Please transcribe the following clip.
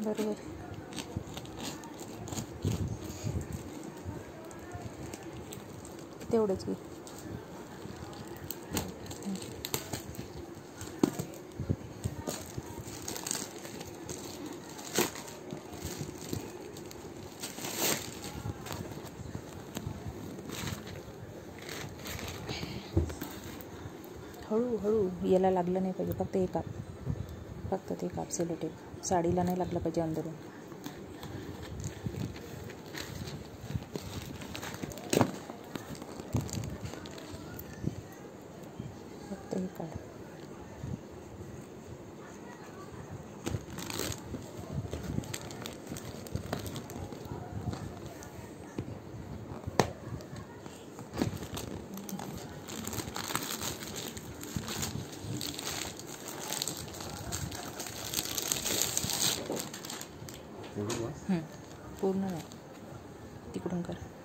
बरोबर. तेवढंच घे. हळूहळू याला लागलं नाही पाहिजे. फक्त एक काप, फक्त ते काप सेलो टेप. साडीला नाही लागलं पाहिजे अंदरून. फक्त हे काढ. पूर्ण नाही, तिकडून कर.